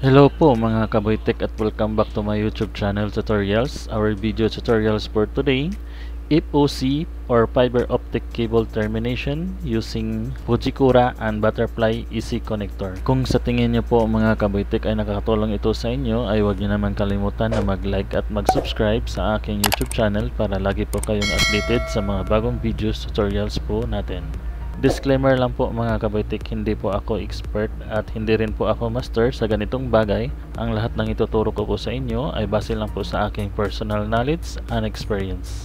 Hello po mga kaboytek at welcome back to my YouTube channel tutorials. Our video tutorials for today, FOC or fiber optic cable termination using Fujikura and Butterfly EC connector. Kung sa tingin niyo po mga kaboytek ay nakakatulong ito sa inyo, ay huwag niyo naman kalimutan na mag-like at mag-subscribe sa aking YouTube channel para lagi po kayong updated sa mga bagong videos tutorials po natin. Disclaimer lang po mga kaboytek, hindi po ako expert at hindi rin po ako master sa ganitong bagay. Ang lahat ng ituturo ko po sa inyo ay base lang po sa aking personal knowledge and experience.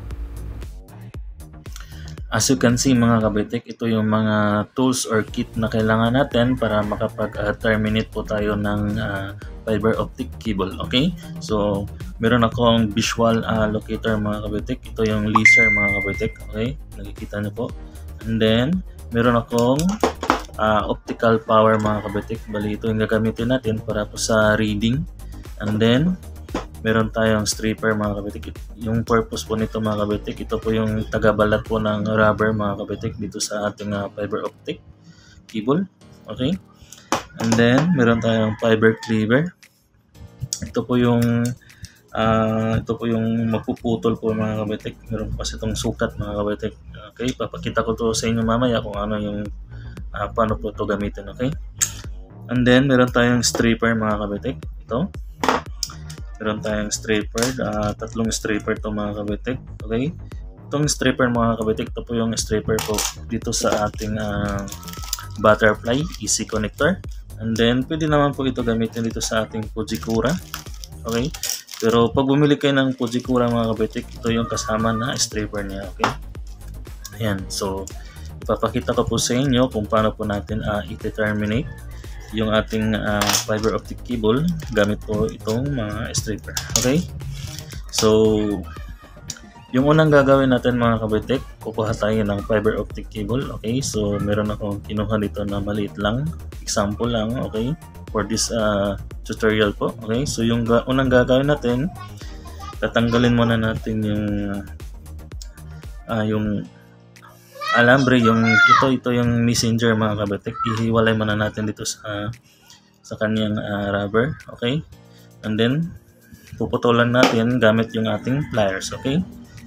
As you can see mga kaboytek, ito yung mga tools or kit na kailangan natin para makapag-terminate po tayo ng fiber optic cable. Okay? So, meron akong visual locator mga kaboytek. Ito yung laser mga kaboytek. Okay? Nakikita niyo po. And then, meron akong optical power mga kaboytek. Bali, ito yung gagamitin natin para po sa reading. And then, meron tayong stripper mga kaboytek. Yung purpose po nito mga kaboytek, ito po yung tagabalat po ng rubber mga kaboytek dito sa ating fiber optic cable. Okay? And then, meron tayong fiber cleaver. Ito po yung mapuputol po mga kaboytek. Meron pa itong sukat mga kaboytek. Okay, papakita ko to sa inyo mamaya kung ano yung paano po ito gamitin. Okay, and then meron tayong stripper mga kaboytek. Ito, meron tayong stripper, tatlong stripper to mga kaboytek. Okay, itong stripper mga kaboytek, ito po yung stripper po dito sa ating butterfly EC connector. And then pwede naman po ito gamitin dito sa ating Fujikura. Okay, pero pag bumili kayo ng Fujikura mga kaboytek, ito yung kasama na stripper niya. Okay, ayan, so ipapakita ko po sa inyo kung paano po natin i-terminate yung ating fiber optic cable gamit po itong mga stripper. Okay, so yung unang gagawin natin mga kaboytek, kukuha tayo ng fiber optic cable. Okay, so meron akong kinuha dito na maliit lang, example lang. Okay, for this tutorial po. Okay, so yung unang gagawin natin, tatanggalin muna natin yung alambre, ito yung messenger mga kaboytek. Ihiwalay muna natin dito sa kanyang rubber. Okay, and then puputulan natin gamit yung ating pliers. Okay,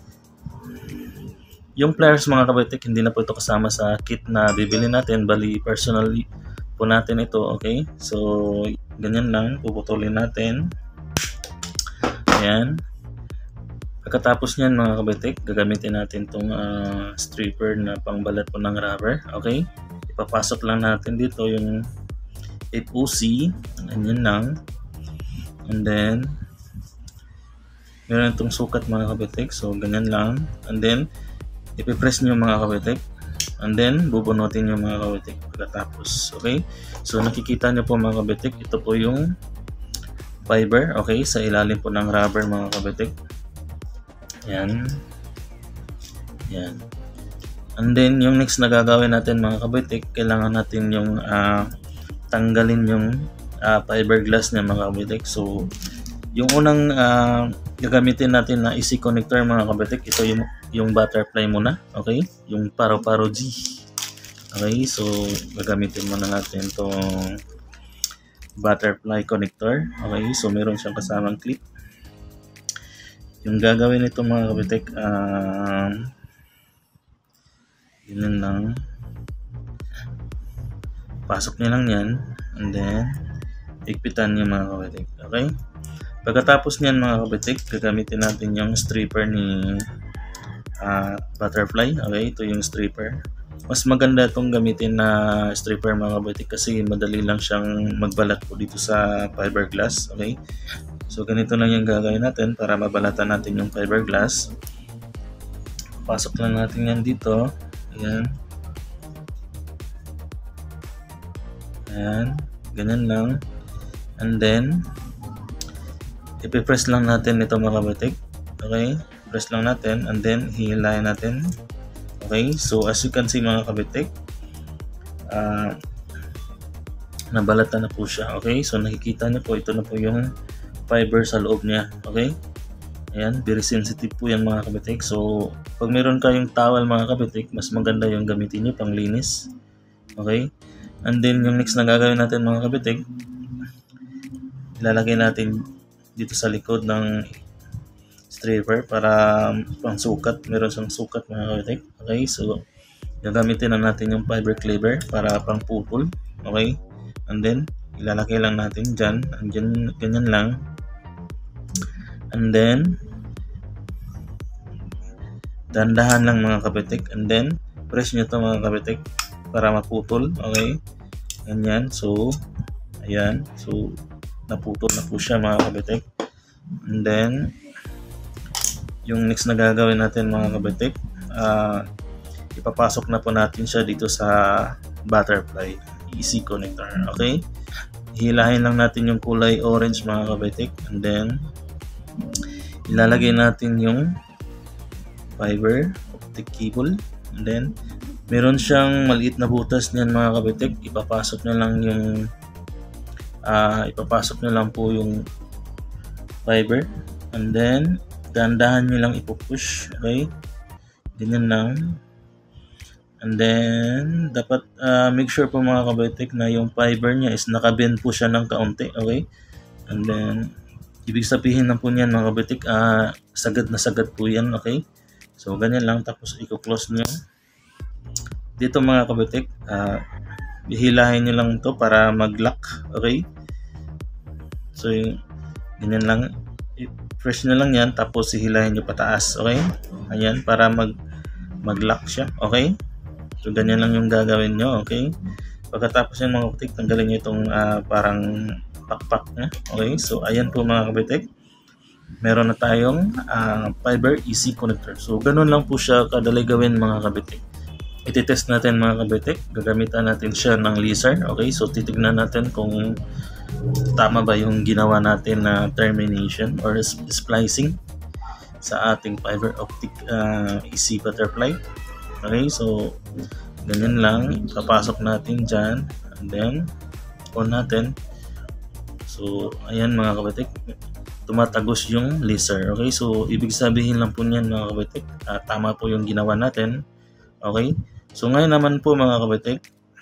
yung pliers mga kaboytek, hindi na po ito kasama sa kit na bibili natin, bali personally po natin ito. Okay, so ganyan lang, puputulin natin. Ayan. Pagkatapos niyan mga kaboytek, gagamitin natin itong stripper na pangbalat po ng rubber. Okay, ipapasok lang natin dito yung FOC, ganyan lang. And then meron itong sukat mga kaboytek, so ganyan lang. And then ipipress nyo mga kaboytek, and then bubunutin nyo mga kaboytek pagkatapos. Okay, so nakikita nyo po mga kaboytek, ito po yung fiber, okay, sa ilalim po ng rubber mga kaboytek. Yan. Yan. And then yung next na gagawin natin mga kaboytek, kailangan natin yung tanggalin yung fiberglass niya mga kaboytek. So yung unang gagamitin natin na EC connector mga kaboytek, ito yung butterfly muna. Okay, yung paro-paro G. Okay, so gagamitin muna natin itong butterfly connector. Okay, so meron siyang kasamang clip. Yung gagawin nito mga kaboytek, yun lang, pasok niya lang yan, and then ikpitan niya mga kaboytek. Okay, pagkatapos niyan mga kaboytek, gagamitin natin yung stripper ni butterfly. Okay, ito yung stripper. Mas maganda itong gamitin na stripper mga kaboytek kasi madali lang siyang magbalat po dito sa fiberglass. Okay, so ganito lang yung gagawin natin para mabalatan natin yung fiberglass. Pasok lang natin yan dito. Ayan. Ayan. Ganyan lang. And then ipipress lang natin ito mga kaboytek. Okay, press lang natin and then hihilahin natin. Okay, so as you can see mga kaboytek, nabalatan na po siya. Okay, so nakikita niyo po, ito na po yung fiber sa loob niya. Okay, ayan, very sensitive po yan mga kaboytek. So pag meron kayong towel mga kaboytek, mas maganda yung gamitin nyo pang linis. Okay, and then yung next na gagawin natin mga kaboytek, ilalagay natin dito sa likod ng stripper para pang sukat. Meron siyang sukat mga kabitek. Okay, so gagamitin na natin yung fiber cleaver para pang putol. Okay, and then ilalagay lang natin dyan, ganyan lang, and then dandahan lang mga kabitek, and then press nyo to mga kabitek para maputol. Okay, ganyan. So ayan, so naputol na po siya mga kabitek. And then yung next na gagawin natin mga kabitek, ipapasok na po natin siya dito sa butterfly EC connector. Okay, hilahin lang natin yung kulay orange mga kabitek, and then ilalagay natin yung fiber optic cable, and then meron siyang maliit na butas niyan mga kabitek. Ipapasok na lang po yung fiber, and then dahan-dahan nyo lang ipupush. Okay, ganyan lang, and then dapat make sure po mga kabitek na yung fiber niya is nakabend po siya ng kaunti. Okay, and then ibig sabihin na po niyan mga kabitek, sagad na sagad po yan. Okay, so ganyan lang, tapos i-close nyo dito mga kabitek. Hihilahin nyo lang to para mag-lock. Okay, so ganyan lang, i-press nyo lang yan, tapos hihilahin nyo pataas. Okay, ayan, para mag-lock siya. Okay, so ganyan lang yung gagawin nyo. Okay, pagkatapos yan mga kabitek, tanggalin nyo itong parang pakpak niya. Okay, so ayan po mga kabitek, meron na tayong fiber EC connector. So ganun lang po siya kadali gawin mga kabitek. Iti-test natin mga kabitek, gagamitan natin siya ng laser. Okay, so titignan natin kung tama ba yung ginawa natin na termination or splicing sa ating fiber optic EC butterfly. Okay, so ganyan lang, papasok natin dyan, and then on natin. So ayan mga kabitek, tumatagos yung laser. Okay, so ibig sabihin lang po niyan mga kabitek, tama po yung ginawa natin. Okay, so ngayon naman po mga kabitek,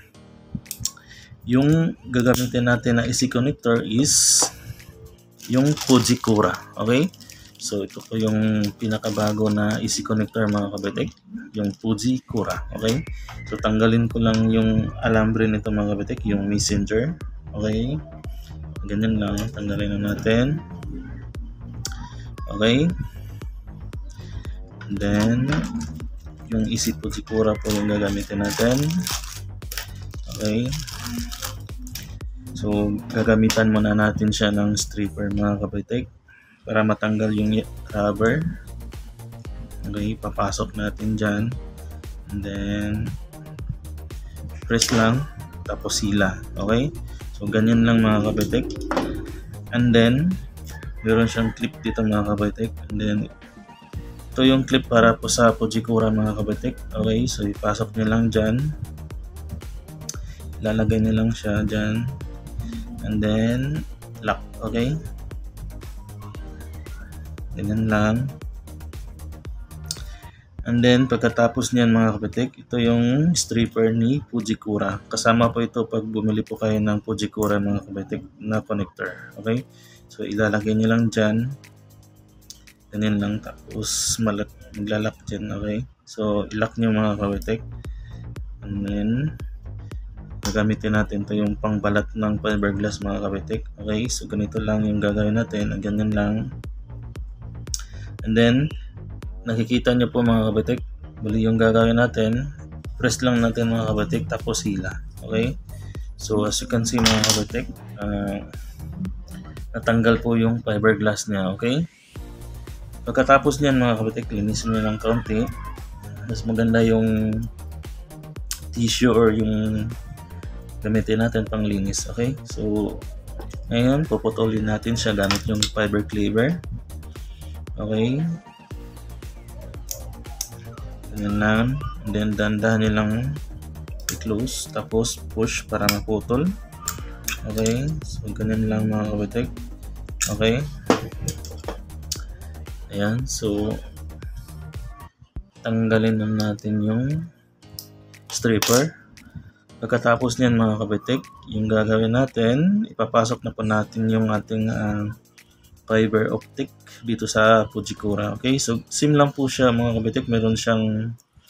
yung gagamitin natin na EC connector is yung Fujikura. Okay, so ito po yung pinakabago na EC connector mga kabitek, yung Fujikura. Okay, so tanggalin ko lang yung alambre nito mga kabitek, yung messenger. Okay, ganyan lang, tanggalin na natin. Okay, and then yung EC Fujikura po yung gagamitin natin. Okay, so gagamitan muna natin siya ng stripper mga kabitek para matanggal yung rubber. Okay, papasok natin dyan, and then press lang, tapos sila. Okay, so ganyan lang mga kabitek, and then meron siyang clip dito mga kabitek, and then ito yung clip para po sa Fujikura mga kabitek. Okay, so ipasok nyo lang dyan, ilalagay nyo lang siya dyan, and then lock. Okay, ganyan lang, and then pagkatapos niyan mga kabitek, ito yung stripper ni Fujikura. Kasama po ito pag bumili po kayo ng Fujikura mga kabitek na connector. Okay, so ilalagay nyo lang dyan, ganyan lang, tapos maglalak dyan. Okay, so ilock nyo mga kabitek, and then gagamitin natin to yung pangbalat ng fiberglass mga kabitek. Okay, so ganito lang yung gagawin natin, ganyan lang, and then nakikita nyo po mga kabitek, bali yung gagawin natin, press lang natin mga kabitek, tapos hila. Okay, so as you can see mga kabitek, natanggal po yung fiberglass niya. Okay, pagkatapos niyan mga kabitek, linisin nyo ng kaunti. Mas maganda yung tissue or yung gamitin natin pang linis. Okay, so ngayon puputulin natin siya gamit yung fiber cleaver. Okay, ganyan lang, and then dandahan nyo lang i-close, tapos push para maputol. Okay, so ganyan lang mga kabitek. Okay, ayan, so tanggalin na natin yung stripper. Pagkatapos niyan mga kabitik, yung gagawin natin, ipapasok na po natin yung ating fiber optic dito sa Fujikura. Okay, so SIM lang po siya mga kabitik. Meron siyang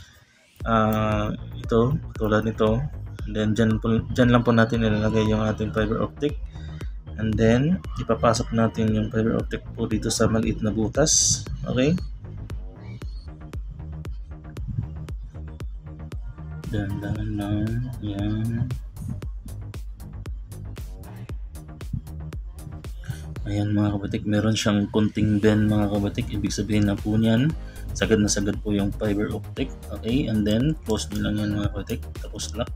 ito, tulad nito. And then dyan lang po natin ilalagay yung ating fiber optic. And then ipapasok natin yung fiber optic po dito sa maliit na butas. Okay, dahan-dahan lang. Yan. Ayan mga kabatik, meron siyang kunting bend mga kabatik. Ibig sabihin na po niyan, sagad na sagad po yung fiber optic. Okay, and then close nyo lang yan mga kabatik. Tapos lock.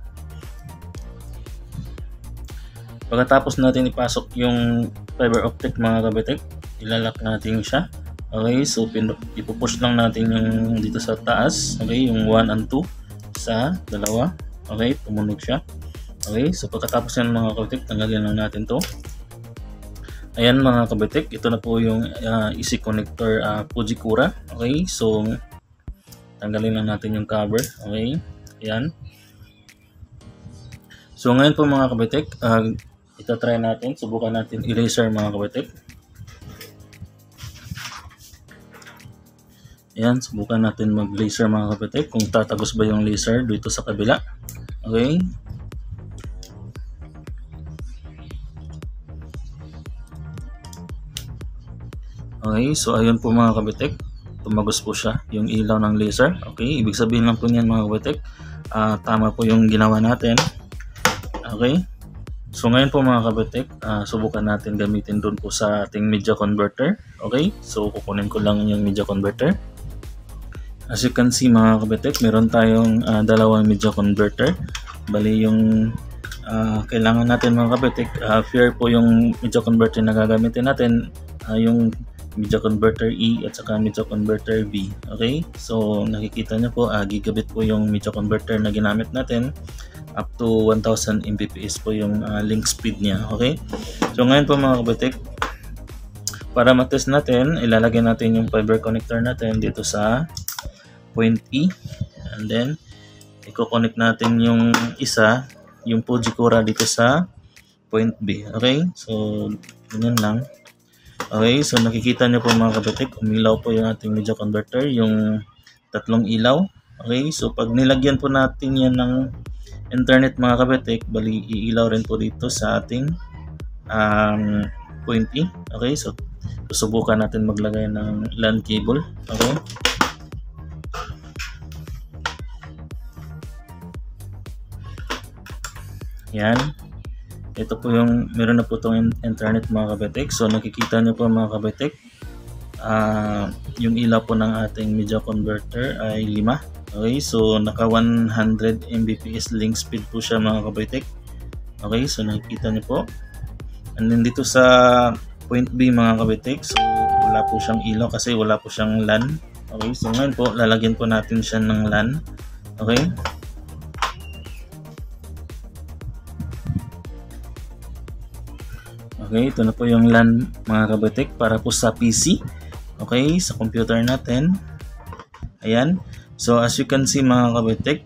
Pagkatapos natin ipasok yung fiber optic mga kabatik, ilalock natin siya. Okay, so ipupush lang natin yung dito sa taas. Okay, yung 1 and 2 sa dalawa. Okay, tumunog siya. Okay, so pagkatapos yan mga kabatik, tanggalin lang natin to. Ayan mga kabitik, ito na po yung easy connector Fujikura. Okay, so tanggalin lang natin yung cover. Okay, ayan. So ngayon po mga kabitik, itatry natin, subukan natin i-laser mga kabitik. Ayan, subukan natin mag-laser mga kabitik, kung tatagos ba yung laser dito sa kabila. Okay. Okay, so ayun po mga kabitik, tumagos po siya yung ilaw ng laser. Okay, ibig sabihin lang po niyan mga kabitik, tama po yung ginawa natin. Okay, so ngayon po mga kabitik, subukan natin gamitin doon po sa ating media converter. Okay, so kukunin ko lang yung media converter. As you can see mga kabitik, meron tayong dalawang media converter. Bali yung kailangan natin mga kabitik, fair po yung media converter na gagamitin natin, yung media converter E at saka media converter V. Okay, so nakikita nyo po, gigabit po yung media converter na ginamit natin. Up to 1000 Mbps po yung link speed niya. Okay, so ngayon po mga kabitik, para matest natin, ilalagay natin yung fiber connector natin dito sa point E, and then i-connect natin yung isa, yung Fujikura dito sa point B. Okay, so ganyan lang. Okay, so nakikita nyo po mga kabitik, umilaw po yung ating media converter, yung tatlong ilaw. Okay, so pag nilagyan po natin yan ng internet mga kabitik, bali iilaw rin po dito sa ating point E. Okay, so susubukan natin maglagay ng LAN cable. Okay, yan. Ito po yung, meron na po itong internet mga kabitik. So nakikita nyo po mga kabitik, yung ilaw po ng ating media converter ay 5. Okay, so naka 100 Mbps link speed po siya mga kabitik. Okay, so nakikita nyo po. And then dito sa point B mga kabitik, so wala po siyang ilaw kasi wala po siyang LAN. Okay, so ngayon po lalagyan po natin siya ng LAN. Okay, okay, ito na po yung LAN mga kabitik para po sa PC. Okay, sa computer natin. Ayan. So as you can see mga kabitik,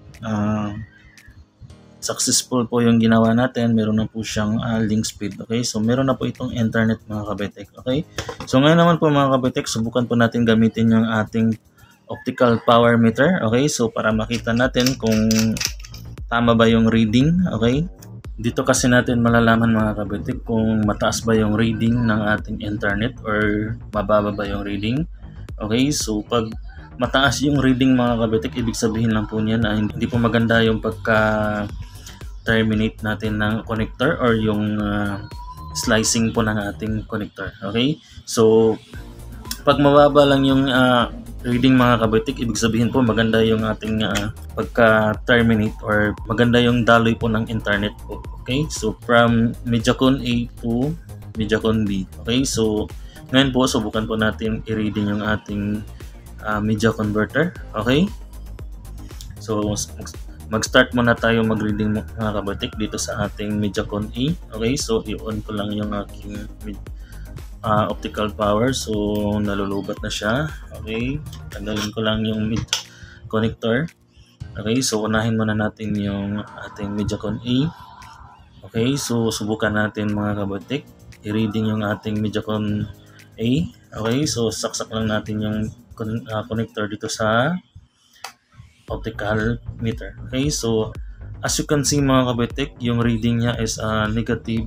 successful po yung ginawa natin. Meron na po siyang link speed. Okay, so meron na po itong internet mga kabitik. Okay, so ngayon naman po mga kabitik, subukan po natin gamitin yung ating optical power meter. Okay, so para makita natin kung tama ba yung reading. Okay, dito kasi natin malalaman mga kabitik kung mataas ba yung reading ng ating internet or mababa ba yung reading. Okay, so pag mataas yung reading mga kabitik, ibig sabihin lang po niyan na hindi po maganda yung pagka-terminate natin ng connector or yung slicing po ng ating connector. Okay, so pag mababa lang yung reading mga kabitik, ibig sabihin po maganda yung ating pagka-terminate or maganda yung daloy po ng internet po. Okay, so from MediaCon A to MediaCon B. Okay, so ngayon po subukan po natin i-reading yung ating media converter. Okay, so mag-start muna tayo mag-reading mga kabitik dito sa ating MediaCon A. Okay, so i-on ko lang yung aking optical power. So nalulubat na siya. Okay, tanggalin ko lang yung mid connector. Okay, so unahin muna natin yung ating MediaCon A. Okay, so subukan natin mga kabatik, i-reading yung ating MediaCon A. Okay, so saksak lang natin yung connector dito sa optical meter. Okay, so as you can see mga kabatik, yung reading niya is negative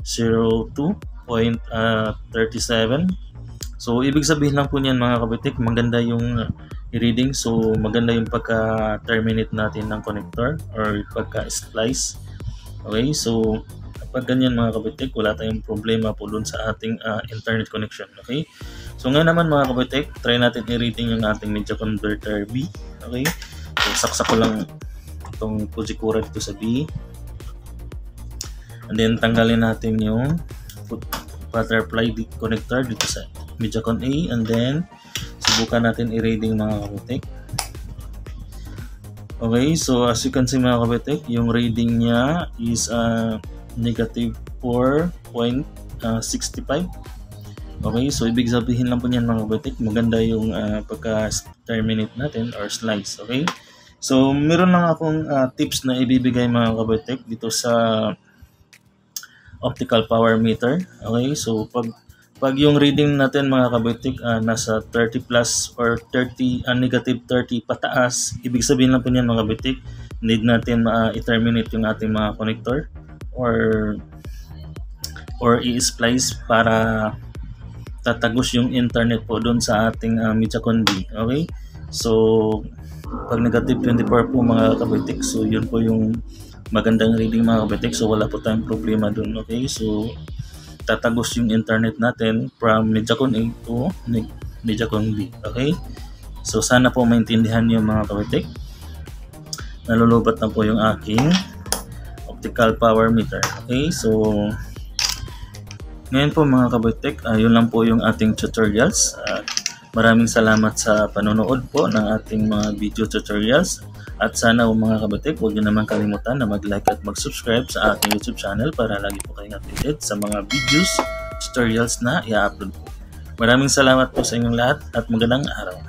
02.37. So ibig sabihin lang po niyan mga kabatik, maganda yung i-reading. So maganda yung pagka-terminate natin ng connector or pagka-splice. Okay, so kapag ganyan mga kabitik, wala tayong problema po dun sa ating internet connection. Okay, so ngayon naman mga kabitik, try natin i-reading yung ating media converter B. Okay, so saksak ko lang itong Fujikura dito sa B, and then tanggalin natin yung butterfly connector dito sa MediaCon A, and then subukan natin i-reading mga kabitik. Okay, so as you can see mga kabitik, yung reading niya is negative 4.65. Okay, so ibig sabihin lang po niyan mga kabitik, maganda yung pagka-terminate natin or slice. Okay, so meron lang akong tips na ibibigay mga kabitik dito sa optical power meter. Okay, so pag yung reading natin mga kabitik nasa 30 plus or 30 negative 30 pataas, ibig sabihin lang po niyan mga kabitik, need natin i-terminate yung ating mga connector or i-splice para tatagos yung internet po doon sa ating MediaCon B. Okay, so pag negative 24 po mga kabitik, so yun po yung magandang reading mga kabitik, so wala po tayong problema doon. Okay, so tatagos yung internet natin from MediaCon A to MediaCon B. Okay, so sana po maintindihan niyo mga kabitik. Nalulubat na po yung aking optical power meter. Okay, so ngayon po mga kabitik, yun lang po yung ating tutorials. Maraming salamat sa panonood po ng ating mga video tutorials. At sana mga kabatik, huwag nyo naman kalimutan na mag-like at mag-subscribe sa ating YouTube channel para lagi po kayong updated sa mga videos, tutorials na i-upload po. Maraming salamat po sa inyong lahat at magandang araw.